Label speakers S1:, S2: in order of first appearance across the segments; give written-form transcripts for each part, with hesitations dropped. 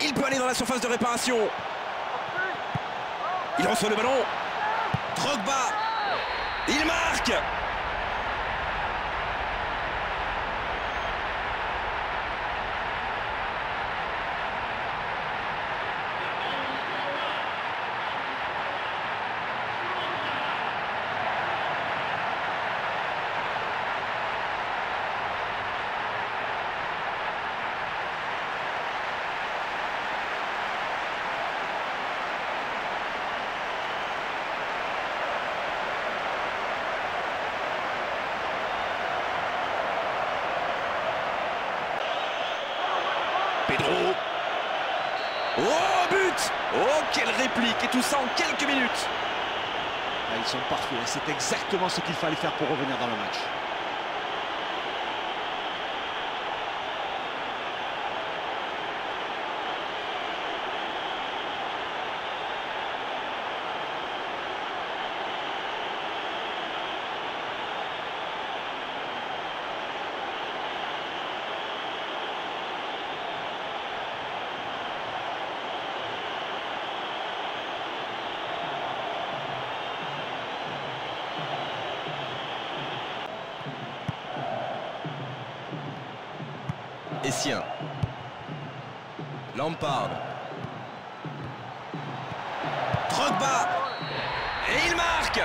S1: Il peut aller dans la surface de réparation. Il reçoit le ballon. Drogba. Il marque. Pedro. Oh, but! Oh, quelle réplique! Et tout ça en quelques minutes.
S2: Ah, ils sont parfaits. C'est exactement ce qu'il fallait faire pour revenir dans le match.
S1: Essien. Lampard. Drogba. Et il marque.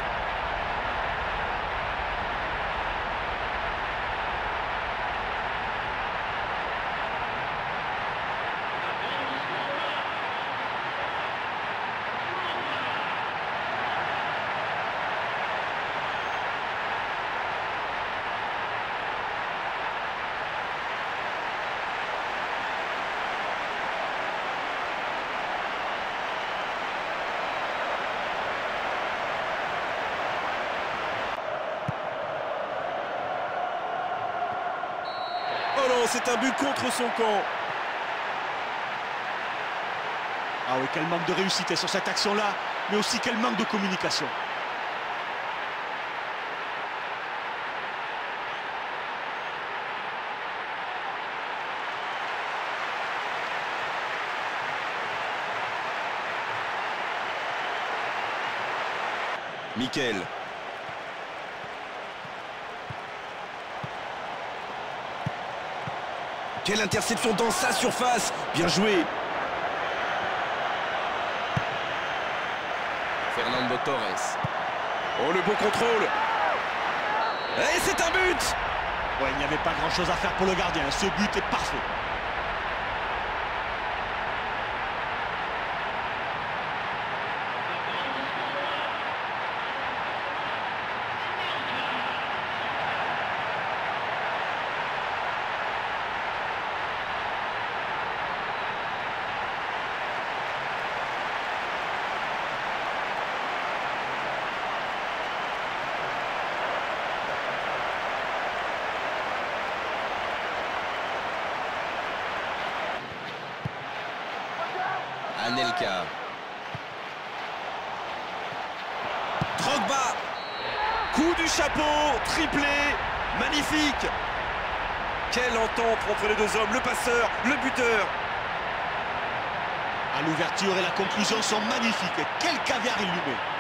S1: Oh non, c'est un but contre son camp.
S2: Ah oui, quel manque de réussite sur cette action-là, mais aussi quel manque de communication.
S1: Mikel. Quelle interception dans sa surface. Bien joué. Fernando Torres. Oh, le beau contrôle. Et c'est un but.
S2: Ouais, il n'y avait pas grand-chose à faire pour le gardien. Ce but est parfait.
S1: Anelka. Drogba. Coup du chapeau, triplé, magnifique. Quelle entente entre les deux hommes, le passeur, le buteur.
S2: Ah, l'ouverture et la conclusion sont magnifiques. Quel caviar il lui met.